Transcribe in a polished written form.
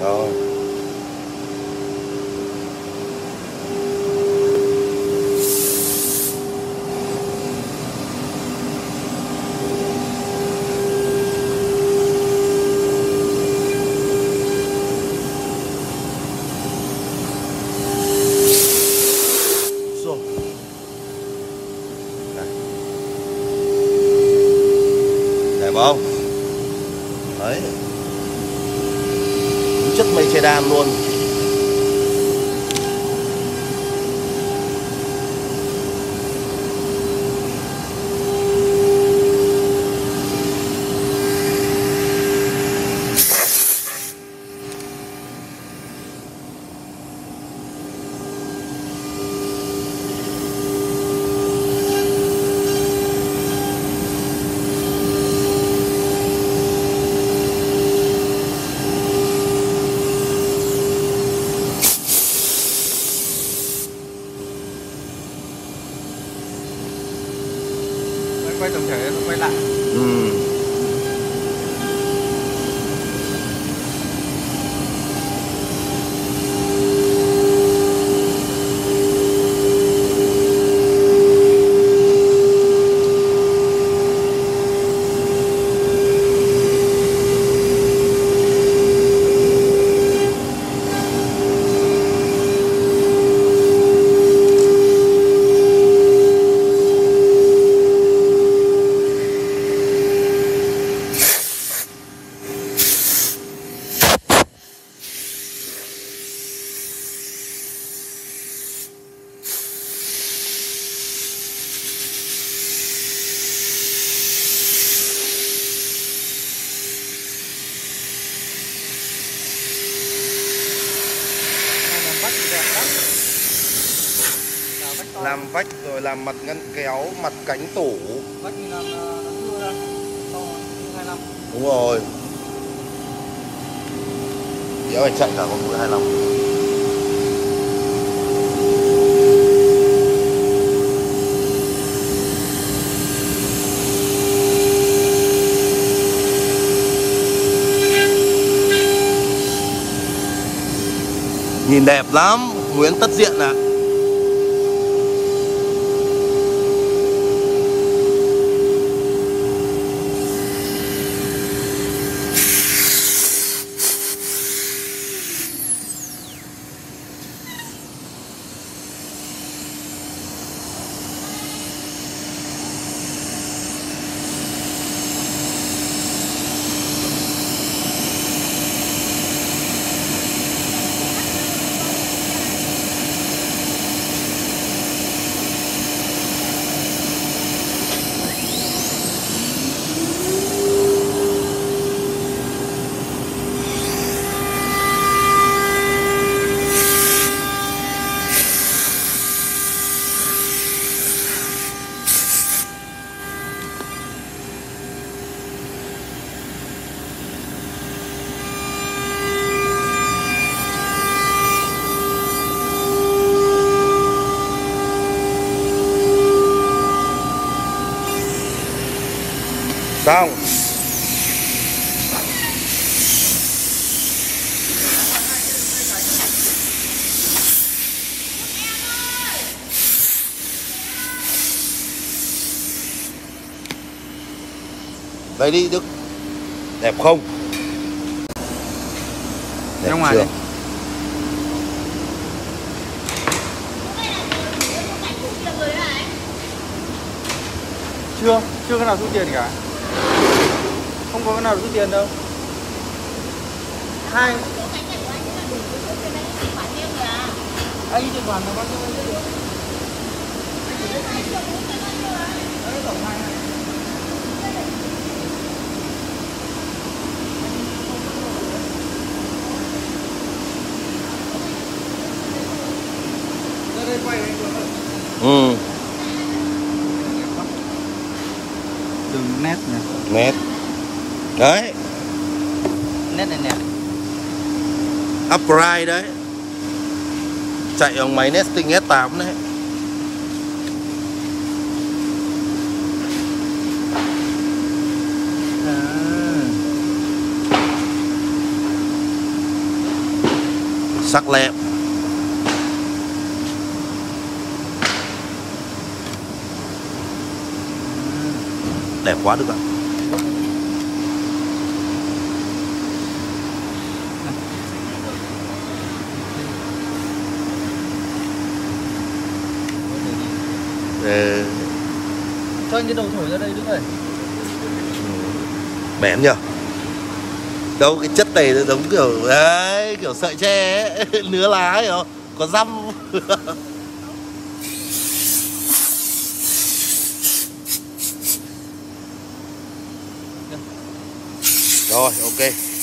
Rồi. Đẹp không? Đấy, đúng chất mây che đan luôn. Quay tổng thể nó quay lại. Làm vách rồi làm mặt ngăn kéo, mặt cánh tủ. Vách thì làm nó cưa ra to 25. Đúng rồi. Đéo phải chạy cả con mũi 25. Nhìn đẹp lắm, Nguyễn Tất Diện ạ. Xong. Đây đi Đức. Đẹp không? Đẹp ra ngoài chưa? đây. Chưa cái nào rút tiền cả. Không có cái nào rút tiền đâu. Hai. Anh chuyển khoản là bao nhiêu? Ừ. Từng nét nè. Nét. Đấy. Nét này nè. Upright đấy. Chạy bằng máy nesting S8 đấy. sắc lẹm. Đẹp quá Đức ạ. Cho anh cái đầu thổi ra đây Đức ơi. Bén nhờ. Đâu cái chất này nó giống kiểu đấy, kiểu sợi tre ấy, nứa lá ấy không? Có răm. Rồi, ok.